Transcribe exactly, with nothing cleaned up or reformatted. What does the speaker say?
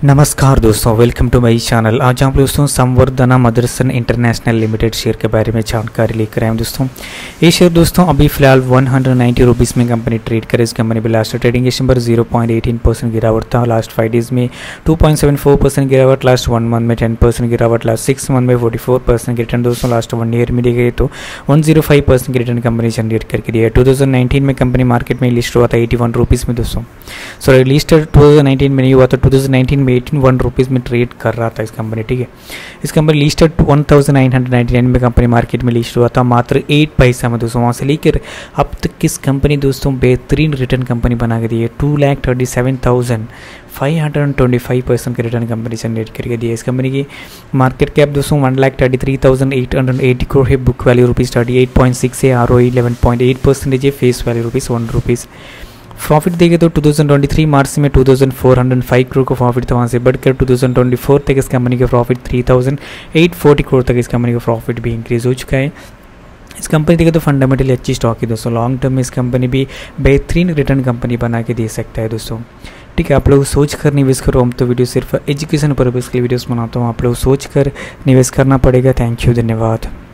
नमस्कार दोस्तों, welcome to my channel. आज हम दोस्तों samvardhana Motherson international limited share के बारे में जानकारी लेकर आए हैं। दोस्तों ये शेयर दोस्तों अभी फिलहाल वन हंड्रेड नाइन्टी रुपीज़ में कंपनी ट्रेड करे। इस कंपनी पे last trading number zero point एक आठ परसेंट गिरावट था। लास्ट फाइव डेज में two point seven four percent गिरावट, लास्ट वन मंथ में टेन परसेंट गिरावट, लास्ट सिक्स मंथ में फोर्टी फोर परसेंट रिटर्न दोस्तों लास्ट वन ईयर में दिए गए तो वन जीरो फाइव परसेंट की रिटर्न कंपनी जनरेट करके दिया है। टू थाउजेंड नाइनटीन में कंपनी मार्केट में लिस्ट हुआ था एटी वन रुपीज़ में दोस्तों, sorry list two thousand nineteen में नहीं हुआ था, टू थाउजेंड नाइनटीन में एटीन वन रुपीज़ में ट्रेड कर रहा था इस कंपनी। ठीक है, इस company listed one thousand nine hundred ninety nine में कंपनी मार्केट में लिस्ट हुआ था मात्र एट पैसा में दोस्तों। वहाँ से लेकर अब तक किस कंपनी दोस्तों बेहतरीन रिटर्न कंपनी बना के दी है। Two lakh thirty seven thousand five hundred twenty five percent के रिटर्न कंपनी जनरेट करके दी है। इस कंपनी की मार्केट कैप दोस्तों one lakh thirty three thousand eight hundred eighty crore है। Book value rupees thirty eight point six है। R O eleven point eight percentage है। Face value rupees one rupees. Profit देखे तो two thousand twenty three March में two thousand four hundred five crore का profit था। वहाँ से बढ़कर टू थाउजेंड ट्वेंटी फोर तक इस कंपनी का profit three thousand eight forty crore तक इस कंपनी का प्रॉफिट भी इंक्रीज हो चुका है। इस कंपनी देखे तो फंडामेंटली अच्छी स्टॉक है दोस्तों। लॉन्ग टर्म में इस कंपनी भी बेहतरीन रिटर्न कंपनी बना के दे सकता है दोस्तों। ठीक है, आप लोग सोच कर निवेश करो। हम तो वीडियो सिर्फ एजुकेशन पर्पज़ के लिए वीडियोस बनाता हूँ, आप लोग सोच कर निवेश करना पड़ेगा। थैंक यू, धन्यवाद।